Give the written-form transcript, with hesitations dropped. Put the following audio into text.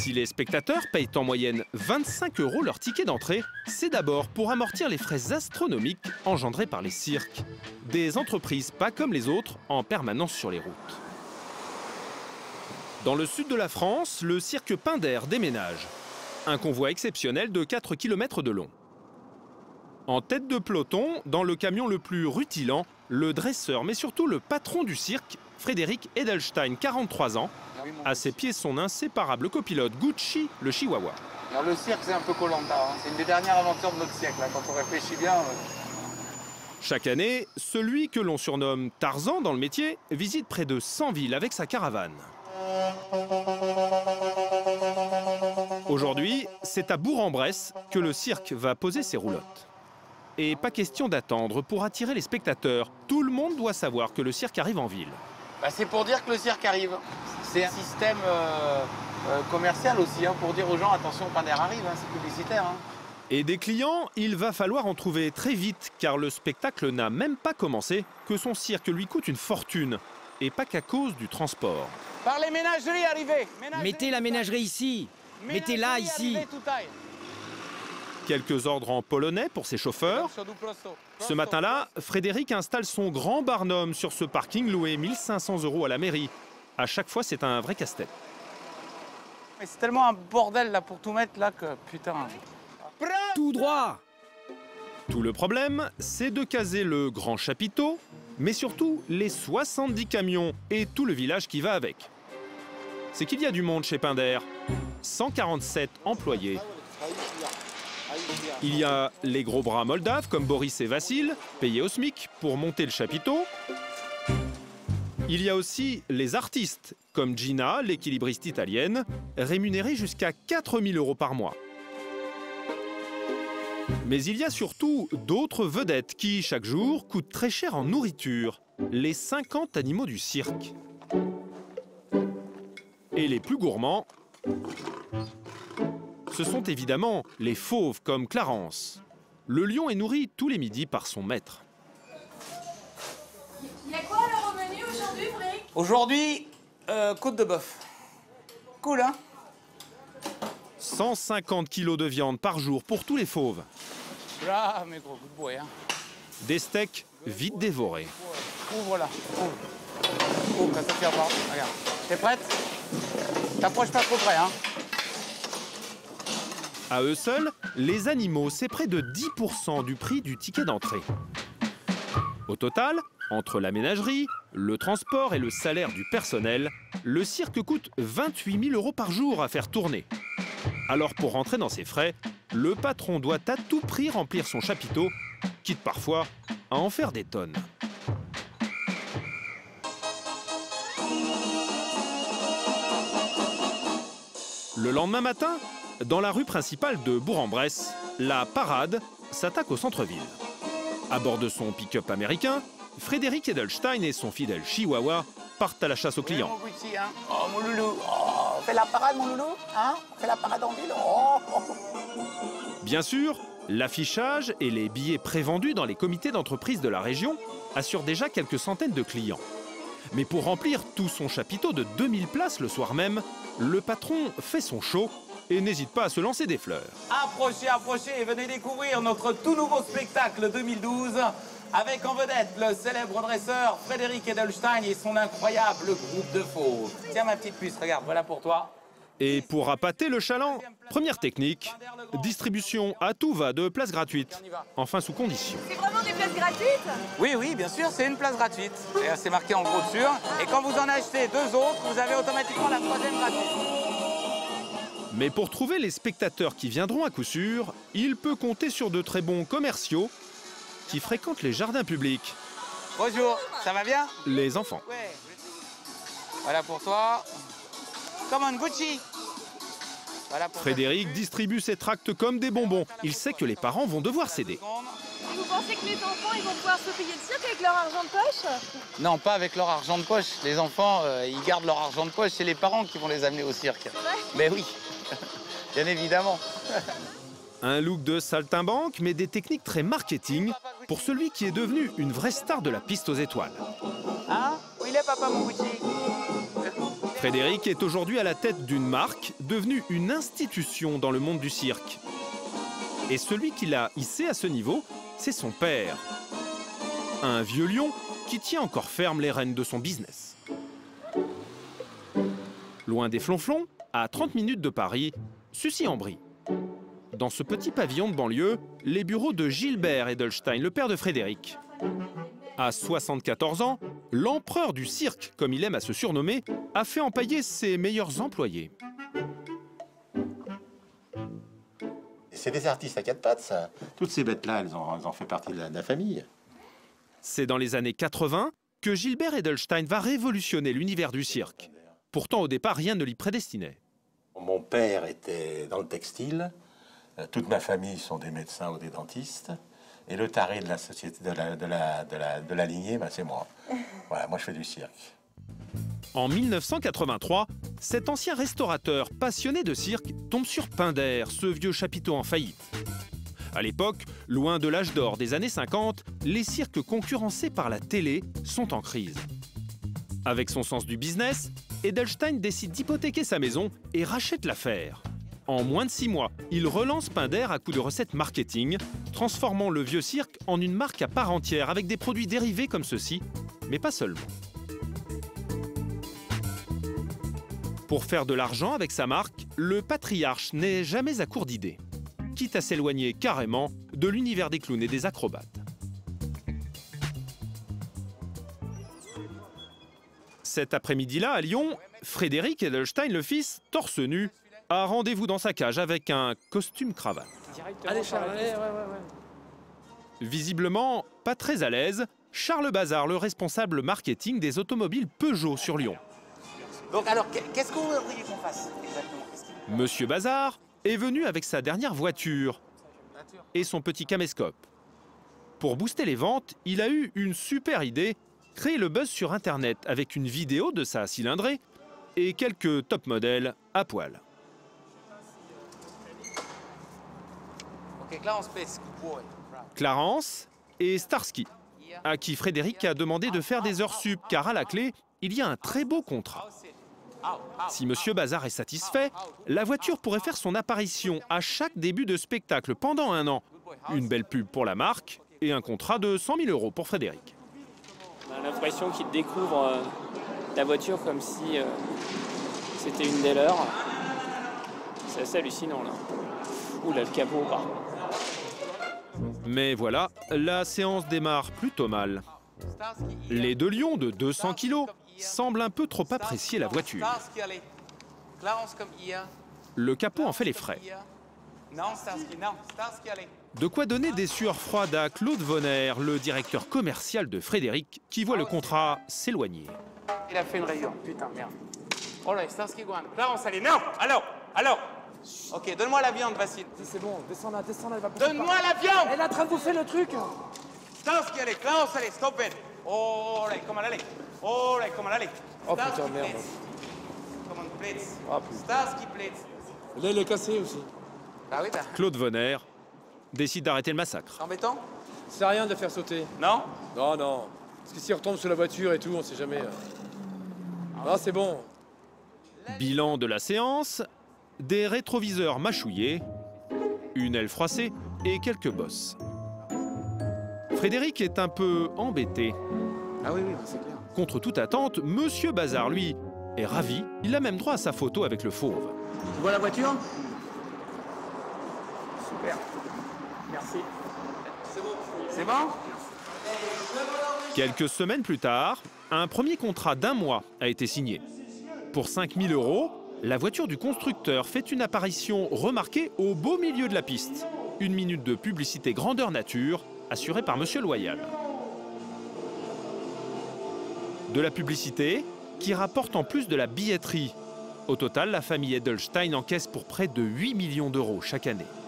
Si les spectateurs payent en moyenne 25 € leur ticket d'entrée, c'est d'abord pour amortir les frais astronomiques engendrés par les cirques. Des entreprises pas comme les autres, en permanence sur les routes. Dans le sud de la France, le cirque Pinder déménage. Un convoi exceptionnel de 4 km de long. En tête de peloton, dans le camion le plus rutilant, le dresseur, mais surtout le patron du cirque, Frédéric Edelstein, 43 ans. À ses pieds, son inséparable copilote Gucci, le chihuahua. Alors le cirque, c'est un peu Koh-Lanta, hein. C'est une des dernières aventures de notre siècle, hein, quand on réfléchit bien. Chaque année, celui que l'on surnomme Tarzan dans le métier visite près de 100 villes avec sa caravane. Aujourd'hui, c'est à Bourg-en-Bresse que le cirque va poser ses roulottes. Et pas question d'attendre pour attirer les spectateurs. Tout le monde doit savoir que le cirque arrive en ville. Bah, c'est pour dire que le cirque arrive. C'est un système commercial aussi, hein, pour dire aux gens, attention, Pinder arrive, hein, c'est publicitaire. Hein. Et des clients, il va falloir en trouver très vite, car le spectacle n'a même pas commencé, que son cirque lui coûte une fortune. Et pas qu'à cause du transport. Par les ménageries, arrivez. Mettez la ménagerie ici. Mettez-la ici. Quelques ordres en polonais pour ses chauffeurs. Ce matin-là, Frédéric installe son grand barnum sur ce parking loué 1 500 € à la mairie. À chaque fois, c'est un vrai casse-tête. C'est tellement un bordel là pour tout mettre là que putain. Tout droit. Tout le problème, c'est de caser le grand chapiteau, mais surtout les 70 camions et tout le village qui va avec. C'est qu'il y a du monde chez Pinder. 147 employés. Il y a les gros bras moldaves comme Boris et Vassil, payés au SMIC pour monter le chapiteau. Il y a aussi les artistes, comme Gina, l'équilibriste italienne, rémunérée jusqu'à 4 000 € par mois. Mais il y a surtout d'autres vedettes qui, chaque jour, coûtent très cher en nourriture. Les 50 animaux du cirque. Et les plus gourmands, ce sont évidemment les fauves comme Clarence. Le lion est nourri tous les midis par son maître. Il y a quoi alors au menu aujourd'hui, Frédéric? Aujourd'hui, côte de bœuf. Cool, hein? 150 kg de viande par jour pour tous les fauves. Là, mes gros, good boy, hein. Des steaks vite dévorés. Ouvre là, ouvre. Ouvre, ça tire pas. Regarde. T'es prête? T'approches pas trop près, hein. À eux seuls, les animaux, c'est près de 10% du prix du ticket d'entrée. Au total, entre la ménagerie, le transport et le salaire du personnel, le cirque coûte 28 000 € par jour à faire tourner. Alors pour rentrer dans ses frais, le patron doit à tout prix remplir son chapiteau, quitte parfois à en faire des tonnes. Le lendemain matin, dans la rue principale de Bourg-en-Bresse, la parade s'attaque au centre-ville. À bord de son pick-up américain, Frédéric Edelstein et son fidèle chihuahua partent à la chasse aux clients. Mon Gucci, hein. Oh, mon loulou. Oh, fais la parade, mon loulou. Hein? Fais la parade en ville. Oh. Bien sûr, l'affichage et les billets prévendus dans les comités d'entreprise de la région assurent déjà quelques centaines de clients. Mais pour remplir tout son chapiteau de 2000 places le soir même, le patron fait son show et n'hésite pas à se lancer des fleurs. Approchez, approchez et venez découvrir notre tout nouveau spectacle 2012 avec en vedette le célèbre dresseur Frédéric Edelstein et son incroyable groupe de fauves. Tiens ma petite puce, regarde, voilà pour toi. Et pour appâter le chaland, première technique, distribution à tout va de places gratuites, enfin sous condition. C'est vraiment des places gratuites? Oui, oui, bien sûr, c'est une place gratuite. C'est marqué en gros dessus. Et quand vous en achetez 2 autres, vous avez automatiquement la 3e gratuite. Mais pour trouver les spectateurs qui viendront à coup sûr, il peut compter sur de très bons commerciaux qui fréquentent les jardins publics. Bonjour, ça va bien? Les enfants. Ouais. Voilà pour toi. Come on, Gucci. Voilà pour Frédéric distribue ses tracts comme des bonbons. Il sait que les parents vont devoir céder. Et vous pensez que les enfants ils vont pouvoir se payer le cirque avec leur argent de poche? Non, pas avec leur argent de poche. Les enfants, ils gardent leur argent de poche. C'est les parents qui vont les amener au cirque. Mais oui, bien évidemment. Un look de saltimbanque, mais des techniques très marketing pour celui qui est devenu une vraie star de la piste aux étoiles. Hein? Où il est, papa, mon Gucci? Frédéric est aujourd'hui à la tête d'une marque devenue une institution dans le monde du cirque. Et celui qui l'a hissé à ce niveau, c'est son père. Un vieux lion qui tient encore ferme les rênes de son business. Loin des flonflons, à 30 minutes de Paris, Sucy-en-Brie. Dans ce petit pavillon de banlieue, les bureaux de Gilbert Edelstein, le père de Frédéric. À 74 ans, l'empereur du cirque, comme il aime à se surnommer, a fait empailler ses meilleurs employés. C'est des artistes à quatre pattes, ça. Toutes ces bêtes-là, elles ont fait partie de la famille. C'est dans les années 80 que Gilbert Edelstein va révolutionner l'univers du cirque. Pourtant, au départ, rien ne l'y prédestinait. Mon père était dans le textile. Toute ma famille sont des médecins ou des dentistes. Et le taré de la société, de la lignée, ben, c'est moi. Voilà, moi je fais du cirque. En 1983, cet ancien restaurateur passionné de cirque tombe sur Pinder, ce vieux chapiteau en faillite. À l'époque, loin de l'âge d'or des années 50, les cirques concurrencés par la télé sont en crise. Avec son sens du business, Edelstein décide d'hypothéquer sa maison et rachète l'affaire. En moins de 6 mois, il relance Pinder à coup de recettes marketing, transformant le vieux cirque en une marque à part entière avec des produits dérivés comme ceux-ci, mais pas seulement. Pour faire de l'argent avec sa marque, le patriarche n'est jamais à court d'idées, quitte à s'éloigner carrément de l'univers des clowns et des acrobates. Cet après-midi-là, à Lyon, Frédéric Edelstein, le fils, torse nu, a rendez-vous dans sa cage avec un costume cravate. Allez, Charles, allez, ouais. Visiblement pas très à l'aise, Charles Bazard, le responsable marketing des automobiles Peugeot sur Lyon. Donc alors, qu'est-ce que vous voudriez qu'on fasse exactement? Monsieur Bazard est venu avec sa dernière voiture et son petit caméscope. Pour booster les ventes, il a eu une super idée, créer le buzz sur Internet avec une vidéo de sa cylindrée et quelques top modèles à poil. Clarence et Starsky, à qui Frédéric a demandé de faire des heures sup, car à la clé, il y a un très beau contrat. Si Monsieur Bazard est satisfait, la voiture pourrait faire son apparition à chaque début de spectacle pendant 1 an. Une belle pub pour la marque et un contrat de 100 000 € pour Frédéric. On a l'impression qu'il découvre la voiture comme si c'était une des leurs. C'est assez hallucinant, là. Ouh, là, le capot, par contre. Mais voilà, la séance démarre plutôt mal. Les 2 lions de 200 kg semblent un peu trop apprécier la voiture. Le capot en fait les frais. De quoi donner des sueurs froides à Claude Vonner, le directeur commercial de Frédéric, qui voit le contrat s'éloigner. Il a fait une rayure, putain, merde. Oh là, Starsky Gohan. Clarence, allez, non. Alors. Ok, donne-moi la viande, Vassil. C'est bon, descends là, elle va pousser. Donne-moi la viande. Elle est en train de bouffer le truc. Starsky, allez, Clarence, allez, stop it. Oh là, come on, allez. Oh là, come on, allez. Oh putain, merde. Come on, please. Ah putain. Starsky, please. Là, il est cassé aussi. Bah oui, bah. Claude Vonner décide d'arrêter le massacre. C'est embêtant? Ça sert à rien de le faire sauter. Non? Non. Parce que s'il retombe sur la voiture et tout, on sait jamais. Non, c'est bon. Bilan de la séance, des rétroviseurs mâchouillés, une aile froissée et quelques bosses. Frédéric est un peu embêté. Ah oui, c'est clair. Contre toute attente, Monsieur Bazard, lui, est ravi. Il a même droit à sa photo avec le fauve. Tu vois la voiture? Super. Merci. C'est bon? Quelques semaines plus tard, un premier contrat d'1 mois a été signé. Pour 5 000 €, la voiture du constructeur fait une apparition remarquée au beau milieu de la piste. 1 minute de publicité grandeur nature, assurée par Monsieur Loyal. De la publicité qui rapporte en plus de la billetterie. Au total, la famille Edelstein encaisse pour près de 8 millions € chaque année.